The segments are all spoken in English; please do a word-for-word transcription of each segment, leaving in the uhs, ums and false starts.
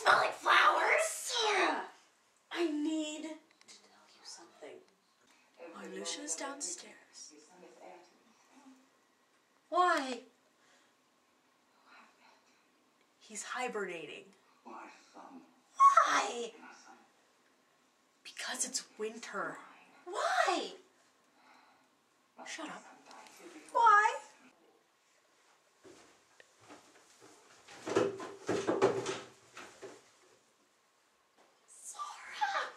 smell like flowers. Sarah, I need to tell you something. Marluxia's downstairs. Why? He's hibernating. Why? Because it's winter. Why? Shut up. Why? Sarah!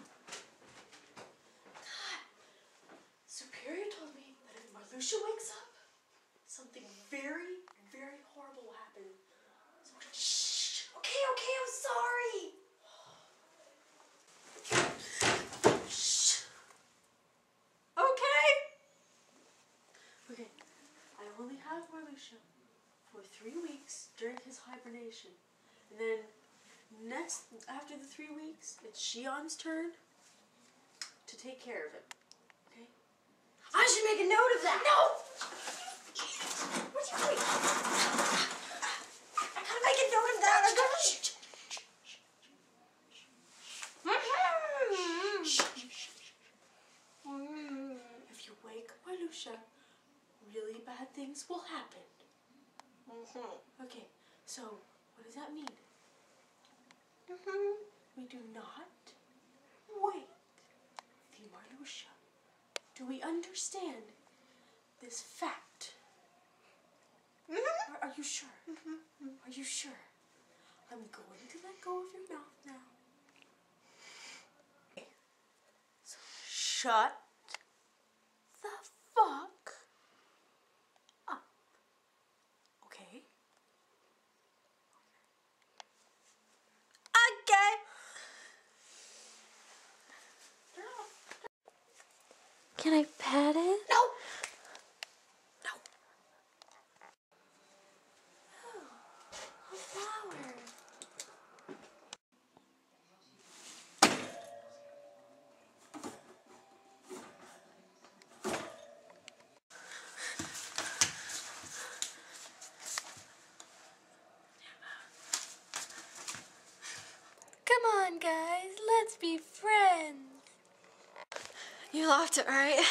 God. Superior told me that if Marluxia wakes up, something very, very horrible will happen. So shh. Okay, okay, I'm sorry. Shh. Okay. Okay. I only have Marluxia for three weeks during his hibernation. And then next, after the three weeks, it's Shion's turn to take care of him. Okay? I should make a note of that. No! What are you doing? I gotta make a note of that. I gotta... If you wake Marluxia, really bad things will happen. Mm-hmm. Okay, so what does that mean? Mm-hmm. We do not wake the Marluxia. Do we understand this fact? Mm-hmm. Are, are you sure? Mm-hmm. Are you sure? I'm going to let go of your mouth now. Okay. So shut the fuck up. Okay? Okay. Can I pet it? No. No. A flower. Come on, guys. Let's be friends. You locked it, right?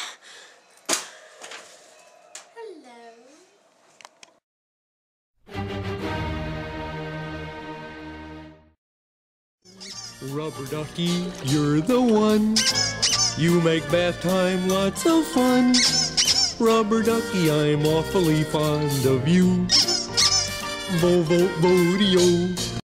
Hello. Rubber ducky, you're the one. You make bath time lots of fun. Rubber ducky, I'm awfully fond of you. Vo vo vo